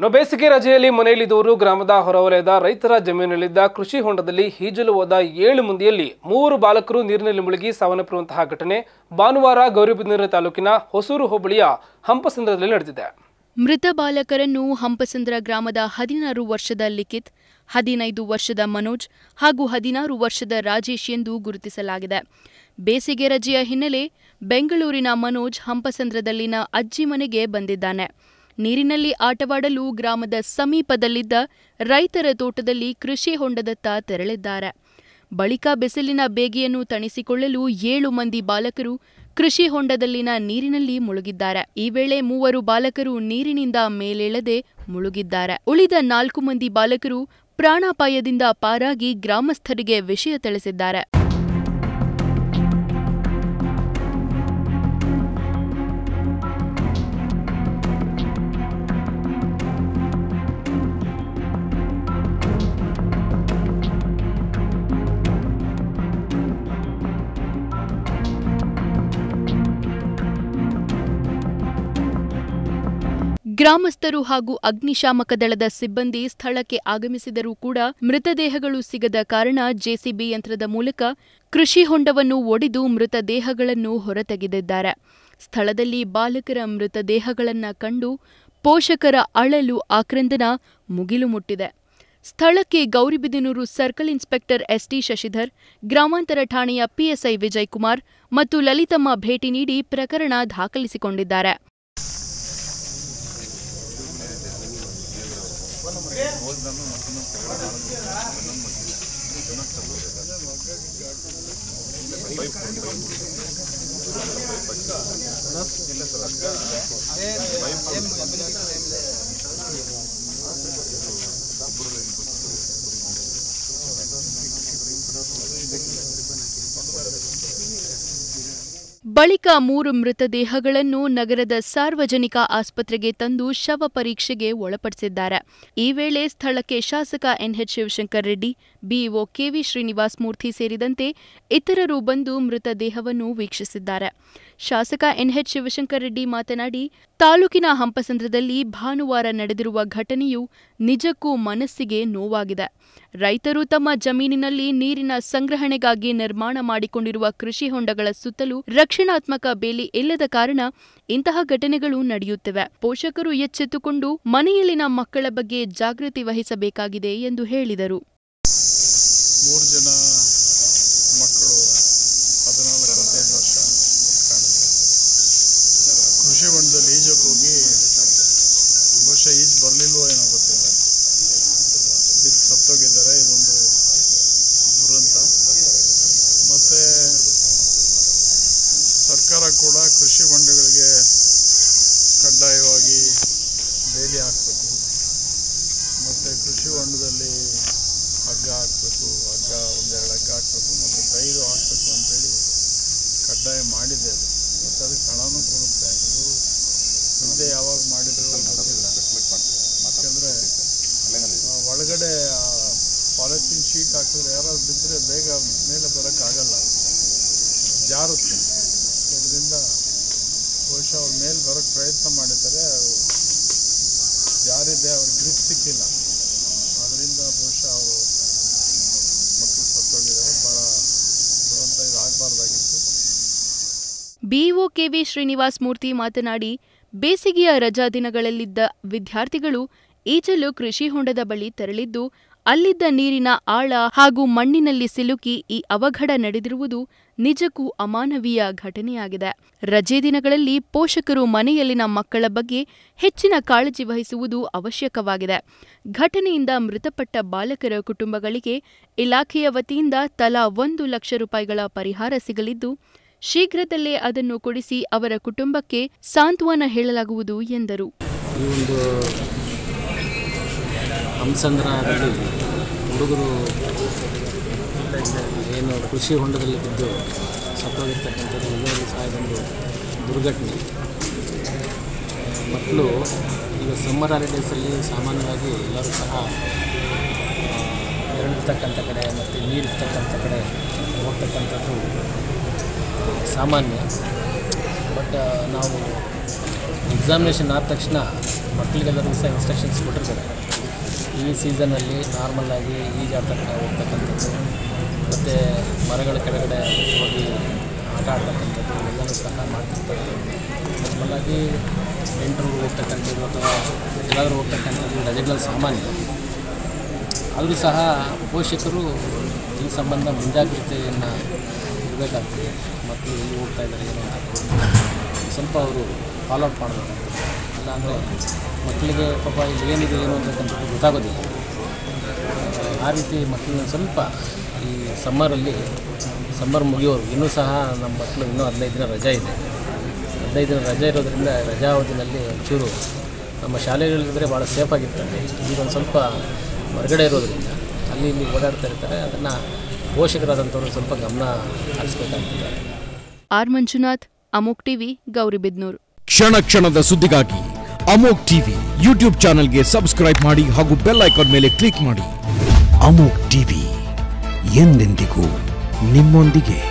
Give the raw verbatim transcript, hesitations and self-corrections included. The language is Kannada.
ಇನ್ನು ಬೇಸಿಗೆ ರಜೆಯಲ್ಲಿ ಮನೆಯಲ್ಲಿದ್ದವರು ಗ್ರಾಮದ ಹೊರವಲಯದ ರೈತರ ಜಮೀನಿನಲ್ಲಿದ್ದ ಕೃಷಿ ಹೊಂಡದಲ್ಲಿ ಈಜಲು ಹೋದ ಏಳು ಮಂದಿಯಲ್ಲಿ ಮೂವರು ಬಾಲಕರು ನೀರಿನಲ್ಲಿ ಮುಳುಗಿ ಸಾವನ್ನಪ್ಪಿರುವಂತಹ ಘಟನೆ ಭಾನುವಾರ ಗೌರಿಬಿದನೂರು ತಾಲೂಕಿನ ಹೊಸೂರು ಹೋಬಳಿಯ ಹಂಪಸಂದ್ರದಲ್ಲಿ ನಡೆದಿದೆ. ಮೃತ ಬಾಲಕರನ್ನು ಹಂಪಸಂದ್ರ ಗ್ರಾಮದ ಹದಿನಾರು ವರ್ಷದ ಲಿಖಿತ್, ಹದಿನೈದು ವರ್ಷದ ಮನೋಜ್ ಹಾಗೂ ಹದಿನಾರು ವರ್ಷದ ರಾಜೇಶ್ ಎಂದು ಗುರುತಿಸಲಾಗಿದೆ. ಬೇಸಿಗೆ ರಜೆಯ ಹಿನ್ನೆಲೆ ಬೆಂಗಳೂರಿನ ಮನೋಜ್ ಹಂಪಸಂದ್ರದಲ್ಲಿನ ಅಜ್ಜಿ ಮನೆಗೆ ಬಂದಿದ್ದಾನೆ. ನೀರಿನಲ್ಲಿ ಆಟವಾಡಲು ಗ್ರಾಮದ ಸಮೀಪದಲ್ಲಿದ್ದ ರೈತರ ತೋಟದಲ್ಲಿ ಕೃಷಿ ಹೊಂಡದತ್ತ ತೆರಳಿದ್ದಾರೆ. ಬಳಿಕ ಬಿಸಿಲಿನ ಬೇಗೆಯನ್ನು ತಣಿಸಿಕೊಳ್ಳಲು ಏಳು ಮಂದಿ ಬಾಲಕರು ಕೃಷಿ ಹೊಂಡದಲ್ಲಿನ ನೀರಿನಲ್ಲಿ ಮುಳುಗಿದ್ದಾರೆ. ಈ ವೇಳೆ ಮೂವರು ಬಾಲಕರು ನೀರಿನಿಂದ ಮೇಲೇಳದೆ ಮುಳುಗಿದ್ದಾರೆ. ಉಳಿದ ನಾಲ್ಕು ಮಂದಿ ಬಾಲಕರು ಪ್ರಾಣಾಪಾಯದಿಂದ ಪಾರಾಗಿ ಗ್ರಾಮಸ್ಥರಿಗೆ ವಿಷಯ ತಿಳಿಸಿದ್ದಾರೆ. ಗ್ರಾಮಸ್ಥರು ಹಾಗೂ ಅಗ್ನಿಶಾಮಕ ದಳದ ಸಿಬ್ಬಂದಿ ಸ್ಥಳಕ್ಕೆ ಆಗಮಿಸಿದರೂ ಕೂಡ ಮೃತದೇಹಗಳು ಸಿಗದ ಕಾರಣ ಜೆಸಿಬಿ ಯಂತ್ರದ ಮೂಲಕ ಕೃಷಿ ಹೊಂಡವನ್ನು ಒಡೆದು ಮೃತದೇಹಗಳನ್ನು ಹೊರತೆಗೆದಿದ್ದಾರೆ. ಸ್ಥಳದಲ್ಲಿ ಬಾಲಕರ ಮೃತದೇಹಗಳನ್ನ ಕಂಡು ಪೋಷಕರ ಅಳಲು ಆಕ್ರಂದನ ಮುಗಿಲು ಮುಟ್ಟಿದೆ. ಸ್ಥಳಕ್ಕೆ Gauribidanur circle inspector ST Shashidhar, ಗ್ರಾಮಾಂತರ ಠಾಣೆಯ ಪಿಎಸ್ಐ ವಿಜಯಕುಮಾರ್ ಮತ್ತು ಲಲಿತಮ್ಮ ಭೇಟಿ ನೀಡಿ ಪ್ರಕರಣ ದಾಖಲಿಸಿಕೊಂಡಿದ್ದಾರೆ. ಬಳಿಕ ಮೂರು ಮೃತದೇಹಗಳನ್ನು ನಗರದ ಸಾರ್ವಜನಿಕ ಆಸ್ಪತ್ರೆಗೆ ತಂದು ಶವ ಪರೀಕ್ಷೆಗೆ ಒಳಪಡಿಸಿದ್ದಾರೆ. ಈ ವೇಳೆ ಸ್ಥಳಕ್ಕೆ ಶಾಸಕ NH Shivashankar Reddy, BEO KV Srinivas Murthy ಸೇರಿದಂತೆ ಇತರರು ಬಂದು ಮೃತದೇಹವನ್ನು ವೀಕ್ಷಿಸಿದ್ದಾರೆ. ಶಾಸಕ ಎನ್ಎಚ್ ಶಿವಶಂಕರ್ ರೆಡ್ಡಿ ಮಾತನಾಡಿ, ತಾಲೂಕಿನ ಹಂಪಸಂದ್ರದಲ್ಲಿ ಭಾನುವಾರ ನಡೆದಿರುವ ಘಟನೆಯು ನಿಜಕ್ಕೂ ಮನಸ್ಸಿಗೆ ನೋವಾಗಿದೆ. ರೈತರು ತಮ್ಮ ಜಮೀನಿನಲ್ಲಿ ನೀರಿನ ಸಂಗ್ರಹಣೆಗಾಗಿ ನಿರ್ಮಾಣ ಮಾಡಿಕೊಂಡಿರುವ ಕೃಷಿ ಹೊಂಡಗಳ ಸುತ್ತಲೂ ರಕ್ಷಣಾತ್ಮಕ ಬೇಲಿ ಇಲ್ಲದ ಕಾರಣ ಇಂತಹ ಘಟನೆಗಳು ನಡೆಯುತ್ತಿವೆ. ಪೋಷಕರು ಎಚ್ಚೆತ್ತುಕೊಂಡು ಮನೆಯಲ್ಲಿನ ಮಕ್ಕಳ ಬಗ್ಗೆ ಜಾಗೃತಿ ವಹಿಸಬೇಕಾಗಿದೆ ಎಂದು ಹೇಳಿದರು. ಮೂರು ಜನ ಮಕ್ಕಳು ಹದಿನಾಲ್ಕು ಹದಿನೈದು ವರ್ಷ ಕಾಣುತ್ತೆ. ಕೃಷಿ ಹೊಂಡದಲ್ಲಿ ಈಜಕ್ಕೆ ಹೋಗಿ ಬಹುಶಃ ಈಜು ಬರಲಿಲ್ವೋ ಏನೋ ಗೊತ್ತಿಲ್ಲ, ಬಿದ್ದು ಸತ್ತೋಗಿದ್ದಾರೆ. ಇದೊಂದು ದುರಂತ. ಮತ್ತು ಸರ್ಕಾರ ಕೂಡ ಕೃಷಿ ಹೊಂಡಗಳಿಗೆ ಕಡ್ಡಾಯವಾಗಿ ಬೇಲಿ ಹಾಕಬೇಕು, ಮತ್ತು ಕೃಷಿ ಹೊಂಡದಲ್ಲಿ ಹಗ್ಗ ಹಾಕಬೇಕು, ಹಗ್ಗ ಒಂದೆರಡು ಹಗ್ಗ ಹಾಕಬೇಕು, ಮತ್ತು ಕೈದು ಹಾಕಬೇಕು ಅಂತೇಳಿ ಕಡ್ಡಾಯ ಮಾಡಿದೆ. ಅದು ಮತ್ತು ಅದಕ್ಕೆ ಹಣನೂ ಕೊಡುತ್ತೆ. ಇದು ಮುಂದೆ ಯಾವಾಗ ಮಾಡಿದ್ರು ಗೊತ್ತಿಲ್ಲ. ಯಾಕೆಂದರೆ ಒಳಗಡೆ ಪಾಲಿಥೀನ್ ಶೀಟ್ ಹಾಕಿದ್ರೆ ಯಾರಾದ್ರು ಬಿದ್ದರೆ ಬೇಗ ಮೇಲೆ ಬರೋಕ್ಕಾಗಲ್ಲ, ಜಾರುತ್ತೆ. ಅದರಿಂದ ಬಹುಶಃ ಅವ್ರ ಮೇಲೆ ಬರೋಕ್ಕೆ ಪ್ರಯತ್ನ ಮಾಡಿದ್ದಾರೆ, ಜಾರಿದೆ, ಅವ್ರಿಗೆ ಗ್ರಿಪ್ ಸಿಕ್ಕಿಲ್ಲ. ಅದರಿಂದ ಬಹುಶಃ ಅವರು ಮಕ್ಕಳು ಸತ್ತೋಗಿದ್ದಾರೆ. ಭಾಳ ದುರಂತ, ಇದು ಆಗಬಾರ್ದಾಗಿತ್ತು. ಬಿಇಒ ಕೆವಿ ಶ್ರೀನಿವಾಸ್ ಮೂರ್ತಿ ಮಾತನಾಡಿ, ಬೇಸಿಗೆಯ ರಜಾ ದಿನಗಳಲ್ಲಿದ್ದ ವಿದ್ಯಾರ್ಥಿಗಳು ಈಜಲು ಕೃಷಿ ಹೊಂಡದ ಬಳಿ ತೆರಳಿದ್ದು, ಅಲ್ಲಿದ್ದ ನೀರಿನ ಆಳ ಹಾಗೂ ಮಣ್ಣಿನಲ್ಲಿ ಸಿಲುಕಿ ಈ ಅವಘಡ ನಡೆದಿರುವುದು ನಿಜಕ್ಕೂ ಅಮಾನವೀಯ ಘಟನೆಯಾಗಿದೆ. ರಜೆ ದಿನಗಳಲ್ಲಿ ಪೋಷಕರು ಮನೆಯಲ್ಲಿನ ಮಕ್ಕಳ ಬಗ್ಗೆ ಹೆಚ್ಚಿನ ಕಾಳಜಿ ವಹಿಸುವುದು ಅವಶ್ಯಕವಾಗಿದೆ. ಘಟನೆಯಿಂದ ಮೃತಪಟ್ಟ ಬಾಲಕರ ಕುಟುಂಬಗಳಿಗೆ ಇಲಾಖೆಯ ವತಿಯಿಂದ ತಲಾ ಒಂದು ಲಕ್ಷ ರೂಪಾಯಿಗಳ ಪರಿಹಾರ ಸಿಗಲಿದ್ದು, ಶೀಘ್ರದಲ್ಲೇ ಅದನ್ನು ಕೊಡಿಸಿ ಅವರ ಕುಟುಂಬಕ್ಕೆ ಸಾಂತ್ವನ ಹೇಳಲಾಗುವುದು ಎಂದರು. ಹಂಪಸಂದ್ರದಲ್ಲಿ ಹುಡುಗರು ಏನು ಕೃಷಿ ಹೊಂಡದಲ್ಲಿ ಬಿದ್ದು ಸತ್ತೋಗಿರ್ತಕ್ಕಂಥದ್ದು ಎಲ್ಲರಿಗೂ ಸಹ ಇದೊಂದು ದುರ್ಘಟನೆ. ಮಕ್ಕಳು ಈಗ ಸಮ್ಮರ್ ಹಾಲಿಡೇಸಲ್ಲಿ ಸಾಮಾನ್ಯವಾಗಿ ಎಲ್ಲರೂ ಸಹ ತೆರಳಿರ್ತಕ್ಕಂಥ ಕಡೆ ಮತ್ತು ನೀರಿರ್ತಕ್ಕಂಥ ಕಡೆ ಹೋಗ್ತಕ್ಕಂಥದ್ದು ಸಾಮಾನ್ಯ. ಬಟ್ ನಾವು ಎಕ್ಸಾಮಿನೇಷನ್ ಆದ ತಕ್ಷಣ ಮಕ್ಕಳಿಗೆಲ್ಲರಿಗೂ ಸಹ ಇನ್ಸ್ಟ್ರಕ್ಷನ್ಸ್ ಕೊಟ್ಟಿರ್ತಾರೆ. ಈ ಸೀಸನ್ನಲ್ಲಿ ನಾರ್ಮಲ್ಲಾಗಿ ಈಜಾಡ್ತಕ್ಕ ಹೋಗ್ತಕ್ಕಂಥದ್ದು ಮತ್ತು ಮರಗಳ ಕೆಳಗಡೆ ಹೋಗಿ ಆಟ ಆಡ್ತಕ್ಕಂಥದ್ದು ಎಲ್ಲನೂ ಸಹ ಮಾಡ್ತಿರ್ತಾರೆ. ನಾರ್ಮಲ್ಲಾಗಿ ಎಂಟರು ಹೋಗ್ತಕ್ಕಂಥದ್ದು ಅಥವಾ ಎಲ್ಲಾದರೂ ಹೋಗ್ತಕ್ಕಂಥದ್ದು ರಜೆಗಳಲ್ಲಿ ಸಾಮಾನ್ಯ. ಆದರೂ ಸಹ ಪೋಷಕರು ಈ ಸಂಬಂಧ ಮುಂಜಾಗ್ರತೆಯನ್ನು ಇರಬೇಕಾಗ್ತದೆ. ಮಕ್ಕಳು ಎಲ್ಲಿ ಹೋಗ್ತಾ ಇದ್ದಾರೆ ಏನೋ ಅಂತ ಸ್ವಲ್ಪ ಅವರು ಫಾಲೋ ಅಪ್ ಮಾಡಬೇಕಾಗ್ತದೆ. ಇಲ್ಲಾಂದರೆ ಮಕ್ಕಳಿಗೆ ಪಾಪ ಇಲ್ಲಿ ಏನಿದೆ ಏನು ಅಂತಕ್ಕಂಥದ್ದು ಗೊತ್ತಾಗೋದಿಲ್ಲ. ಆ ರೀತಿ ಮಕ್ಕಳನ್ನ ಸ್ವಲ್ಪ ಈ ಸಮ್ಮರಲ್ಲಿ ಸಮ್ಮರ್ ಮುಗಿಯೋರು ಇನ್ನೂ ಸಹ ನಮ್ಮ ಮಕ್ಕಳು ಇನ್ನೂ ಹದಿನೈದು ದಿನ ರಜೆ ಇದೆ. ಹದಿನೈದು ದಿನ ರಜೆ ಇರೋದರಿಂದ ರಜಾವಧಿನಲ್ಲಿ ಒಂಚೂರು ನಮ್ಮ ಶಾಲೆಗಳಿದ್ರೆ ಭಾಳ ಸೇಫಾಗಿರ್ತಾರೆ. ಈಗ ಒಂದು ಸ್ವಲ್ಪ ಹೊರಗಡೆ ಇರೋದರಿಂದ ಅಲ್ಲಿ ಇಲ್ಲಿ ಓಡಾಡ್ತಾ ಇರ್ತಾರೆ. ಅದನ್ನು ಪೋಷಕರಾದಂಥವ್ರು ಸ್ವಲ್ಪ ಗಮನ ಹರಿಸಬೇಕಾಗ್ತದೆ. R Manjunath, Amogh TV, Gauribidanur. ಕ್ಷಣ ಕ್ಷಣದ ಸುದ್ದಿಗಾಗಿ ಅಮೋಘ್ ಟಿವಿ ಯೂಟ್ಯೂಬ್ ಚಾನೆಲ್ಗೆ ಸಬ್ಸ್ಕ್ರೈಬ್ ಮಾಡಿ ಹಾಗೂ ಬೆಲ್ ಐಕಾನ್ ಮೇಲೆ ಕ್ಲಿಕ್ ಮಾಡಿ. ಅಮೋಘ್ ಟಿವಿ ಎಂದೆಂದಿಗೂ ನಿಮ್ಮೊಂದಿಗೆ.